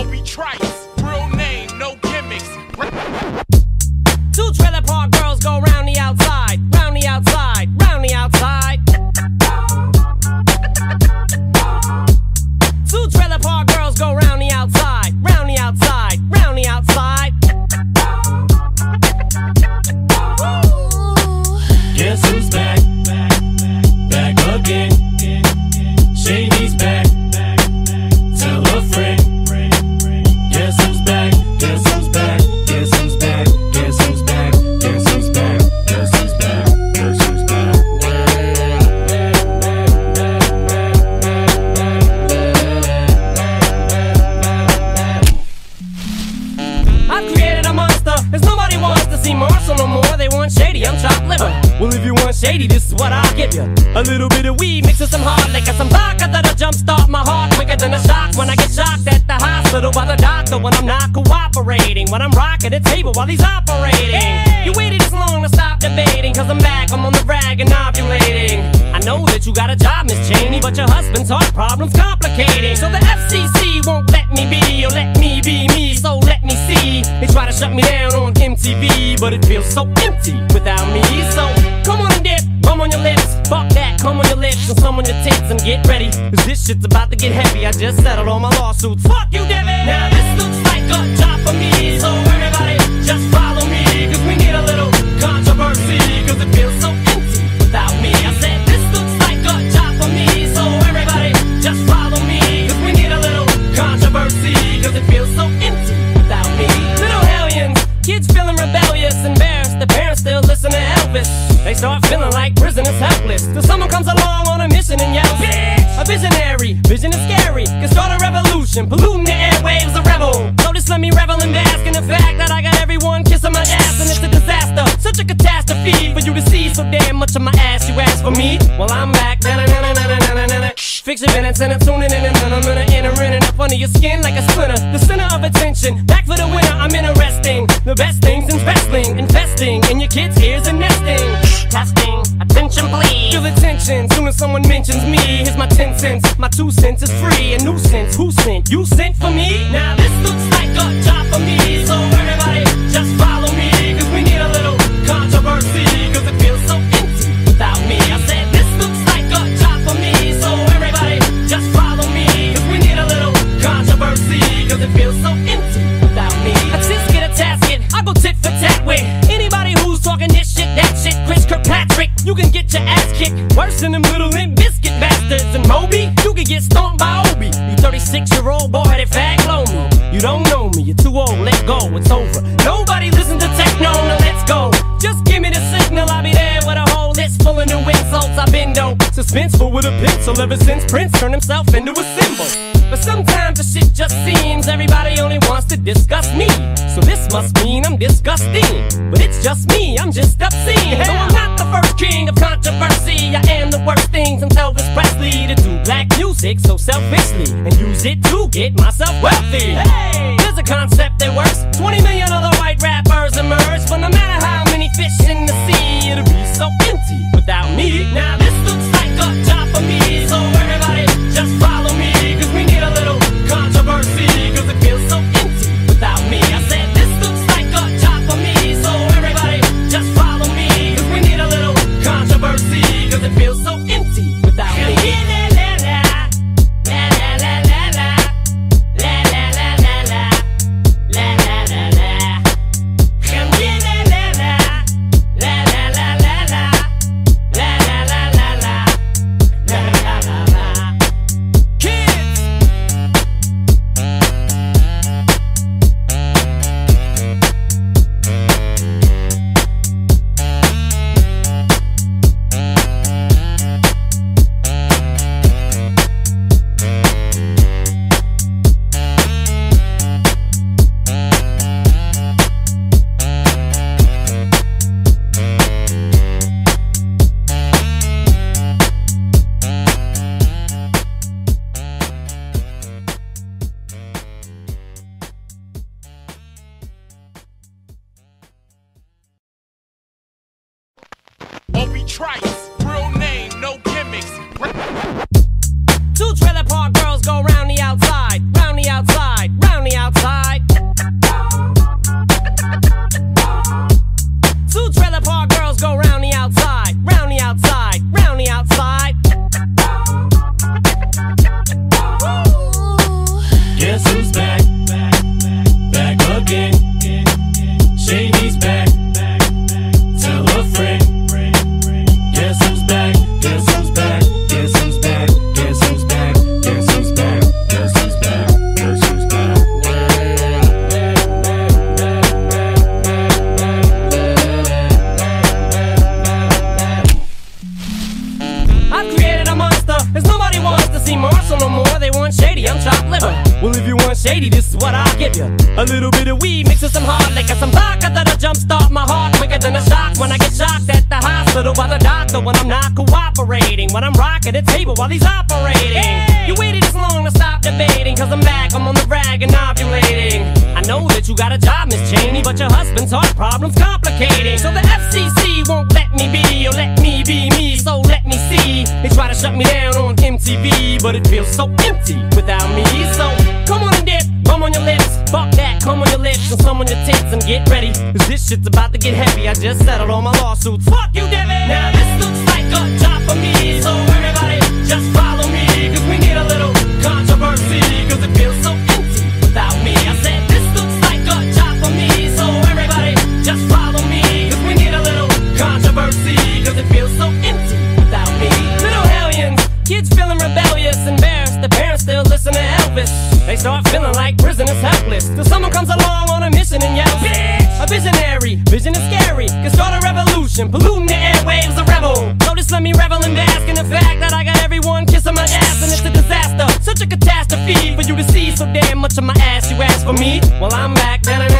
Obi Trice, real name, no gimmicks. Two trailer park girls go round the outside, round the outside, round the outside. Two trailer park girls go round the outside, round the outside, round the outside. Guess who's back? Back again. Shady's back. Tell a friend. Guess who's back? Guess who's back? Guess who's back? Guess who's back? Guess who's back? Guess who's back? Guess who's back? I've created a monster, as nobody wants to see Marshall no more. They want Shady, I'm chopped liver. Well, if you want Shady, this is what I'll give you. A little bit of weed mixed with some hard liquor, some vodka that'll jumpstart my heart quicker than a shock when I get shocked at the hospital by the doctor when I'm not cooperating, when I'm rocking the table while he's operating. You waited this long to stop debating, cause I'm back, I'm on the rag and ovulating. I know that you got a job, Miss Cheney, but your husband's heart problem's complicating. So the FCC won't let me be, or let me be me, so let me see. They try to shut me down on MTV, but it feels so empty without me. So come on and dip, bum on your lips, fuck that, come on your lips and some on your tits and get ready, cause this shit's about to get heavy. I just settled all my lawsuits, fuck you, Devin. Now this looks like a job for me, so everybody just follow me, cause we need a little controversy, cause it feels so empty without me. I said this looks like a job for me, so everybody just follow me, cause we need a little controversy, cause it feels so empty without me. Little hellions, kids feeling rebellious, embarrassed, the parents still listen to Elvis. They start feeling like prisoners helpless, till someone comes along on a mission and yells, bitch! A visionary, vision is scary, can start a revolution, polluting the airwaves, a rebel. So just let me revel and bask in the fact that I got everyone kissing my ass, and it's a disaster, such a catastrophe for you to see so damn much of my ass. You ask for me, well I'm back. Fix your minutes and I'm tuning in and I'm gonna enter in and up under your skin like a splinter. The center of attention, back for the winner, I'm interesting. The best things in wrestling, investing in your kids' ears and nesting. Testing, attention please. Feel the tension, soon as someone mentions me. Here's my 10 cents, my 2 cents is free. A nuisance, who sent? You sent for me? Now this looks like a job for me, so everybody just follow me, cause we need a little controversy, cause it feels so empty without me. I said this looks like a job for me, so everybody just follow me, cause we need a little controversy, cause it feels so empty without me. I just get a tasket, I go tit for tat with anybody who's talking this shit, that shit. Chris Kirkpatrick, you can get your ass kicked worse than them little Limp Bizkit bastards. And Moby, you can get stomped by Obi. You 36-year-old boy that fag blow me. You don't know me, you're too old, let go, it's over. Nobody listen to techno, now let's go. Just give me the signal, I'll be there with a whole list full of new insults. I've been dope, suspenseful with a pencil ever since Prince turned himself into a symbol. But sometimes the shit just seems everybody only wants to discuss me. So this must mean I'm disgusting, but it's just me, I'm just obscene. Though I'm not the first king of controversy, I am the worst thing since Elvis Presley to do black music so selfishly and use it to get myself wealthy. Hey, there's a concept that works. 20 million other white rappers emerge, but no matter how many fish in the sea, it'll be so empty without me. Now this looks like a job for me, so everybody just follow me, cause we need a little controversy, cause it feels so empty without me. I said this looks like a job for me, so everybody just follow me, cause we need a little controversy, cause it feels so empty without me. Obi Trice, real name, no gimmicks. Two trailer park girls go round the outside, round the outside, round the outside. Guess who's back? Back again. Shady's back. Tell a friend. Guess who's back? Guess who's back? Guess who's back? Guess who's back? Guess who's back? Guess who's back? Guess who's back? I've created a monster, as nobody wants to see Marshall no more. They want shady, I'm chopped liver. Well, if you want shady, this is what I'll give you. A little bit of weed mixed with some hard liquor, some vodka that'll jumpstart my heart quicker than a shock when I get shocked at the hospital by the doctor when I'm not cooperating, when I'm rocking the table while he's operating. Hey! You waited this long to stop debating, cause I'm back, I'm on the rag and ovulating. I know that you got a job, Miss Cheney, but your husband's heart problem's complicating. So the FCC won't let me be, or let me be me, so let me see. They try to shut me down on MTV, but it feels so empty without me. So come on and dip, bum on your lips. Fuck that, come on your lips and some on your tits and get ready, cause this shit's about to get heavy. I just settled all my lawsuits. Fuck you, Devin! Now this looks like a job for me, so everybody just follow me, cause we need a little controversy, cause it feels so empty without me. I said this looks like a job for me, so everybody just follow me, cause we need a little controversy, cause it feels so empty without me. Little hellions, kids feeling rebellious, embarrassed, the parents still listen to Elvis. They start feeling like prisoners helpless, till someone comes along on a mission and yells, bitch! A visionary, vision is scary, can start a revolution, polluting the airwaves, a rebel. So just let me revel and bask in the fact that I got everyone kissing my ass, and it's a disaster, such a catastrophe for you to see so damn much of my ass. You ask for me? Well, I'm back.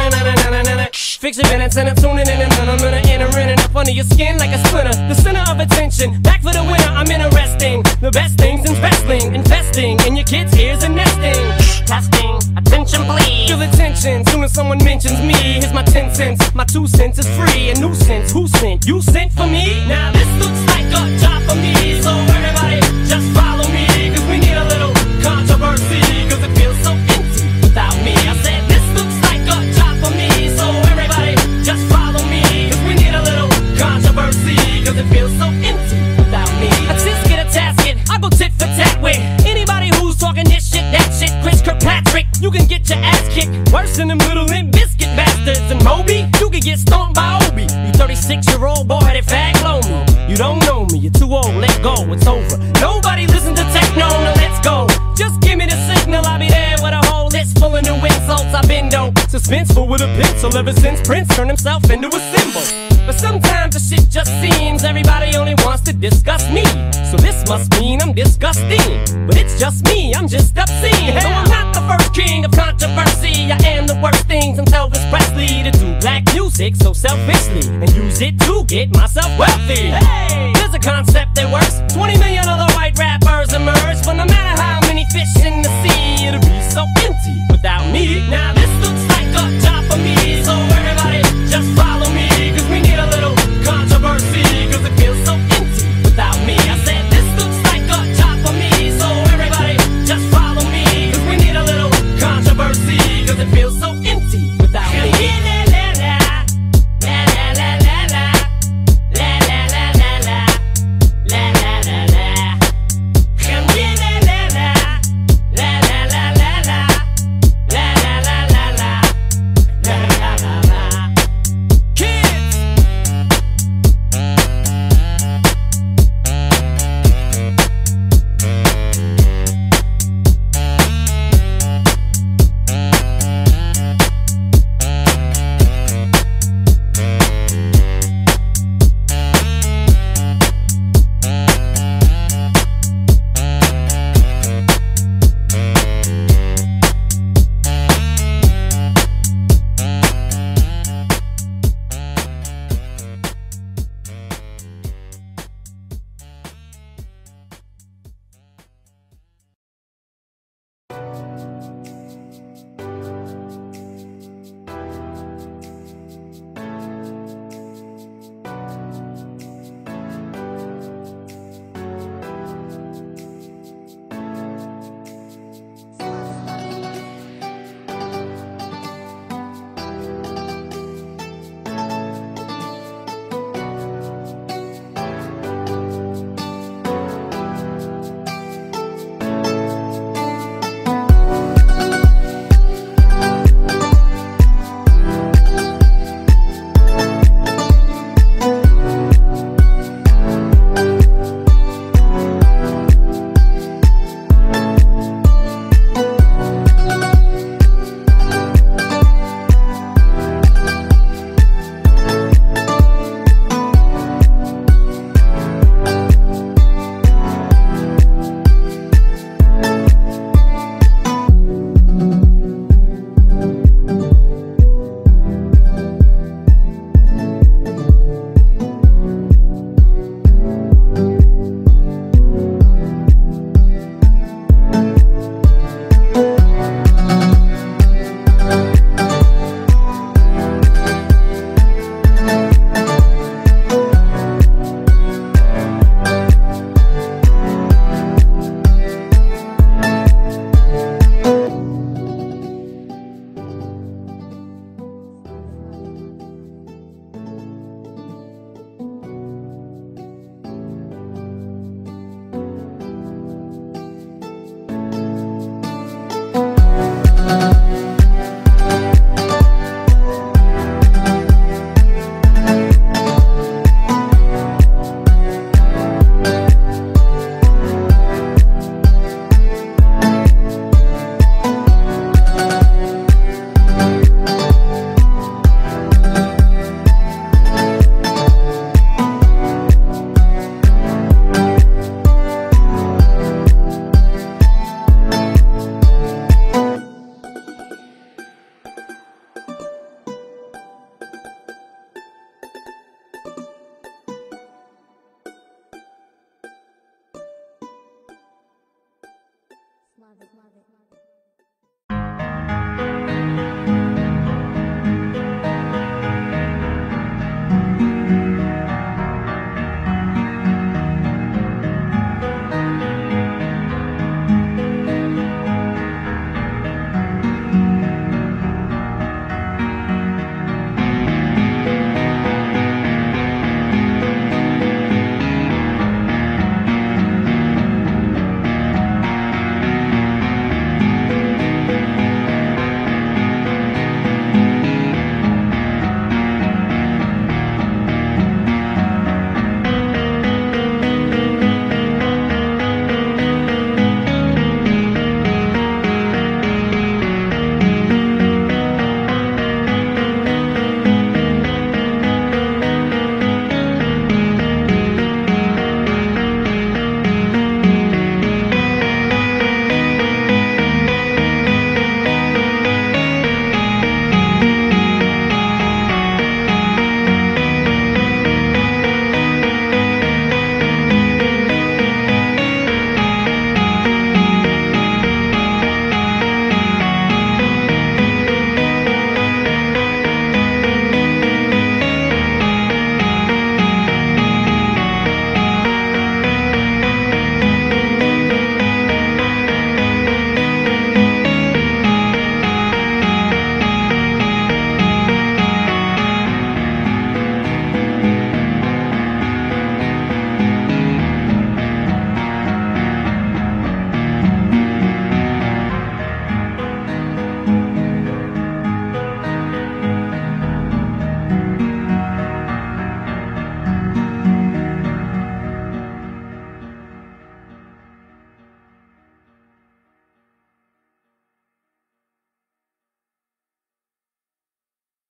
Fix your minutes and I'm tuning in and I'm gonna enter in and up under your skin like a splinter. The center of attention, back for the winner, I'm interesting. The best things in wrestling, investing in your kids' ears and nesting. Testing, attention please. Feel the tension, soon as someone mentions me. Here's my 10 cents, my 2 cents is free. A nuisance, who sent? You sent for me? Now this looks like a job for me, so everybody just follow me, cause we need a little controversy, cause it feels so empty without me. I said this looks like a job for me, so everybody just follow me, cause we need a little controversy, cause it feels so empty without me. I just get a tasket, I go tit for tat with anybody who's talking this shit, that shit. Chris Kirkpatrick, you can get your ass kicked worse than them little Limp Bizkit bastards. And Moby, you can get stomped by Obi. You 36-year-old boy, that fag blow me. You don't know me, you're too old, let go, it's over. Nobody listen to techno, now let's go. Just give me the signal, I'll be there with a whole list full of new insults. I've been dope, suspenseful with a pencil ever since Prince turned himself into a symbol. But sometimes the shit just seems everybody only wants to discuss me. So this must mean I'm disgusting, but it's just me, I'm just obscene. No, I'm not the first king of controversy. I am the worst thing since Elvis Presley to do black music so selfishly and use it to get myself wealthy. Hey, there's a concept